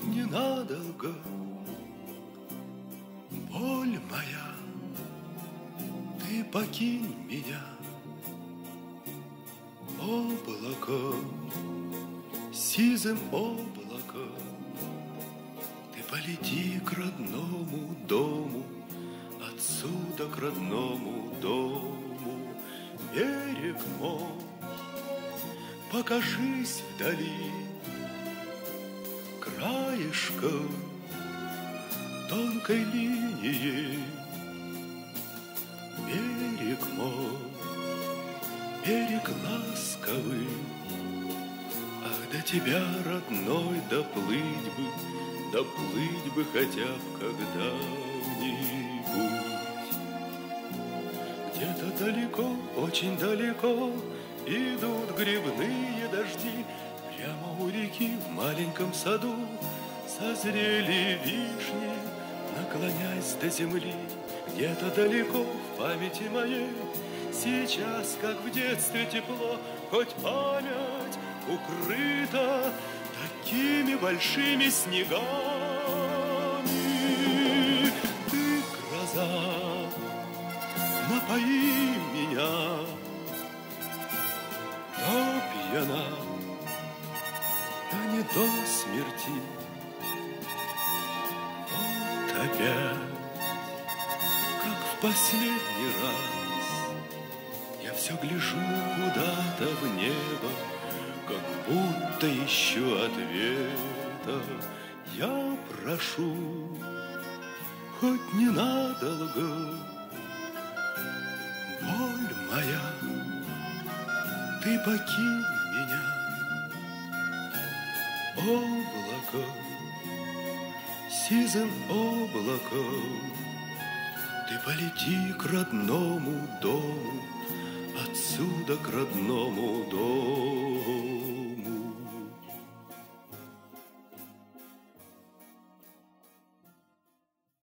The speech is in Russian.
ненадолго, боль моя, ты покинь меня. Облако, сизым облако, ты полети к родному дому, отсюда к родному дому. Берег мой, покажись вдали, краешком тонкой линией. Берег мой, берег ласковый, ах, до тебя, родной, доплыть бы хотя б когда-нибудь. Где-то далеко, очень далеко идут грибные дожди. Прямо у реки в маленьком саду созрели вишни, наклоняясь до земли. Где-то далеко в памяти моей сейчас, как в детстве, тепло, хоть память укрыта такими большими снегами. Ты, гроза, напои меня до пьяна, да не до смерти. Вот опять, как в последний раз, я все гляжу куда-то в небо, как будто ищу ответа. Я прошу, хоть ненадолго, боль моя, ты покинь меня. Облако, сизым облаком, ты полети к родному дому, отсюда к родному дому.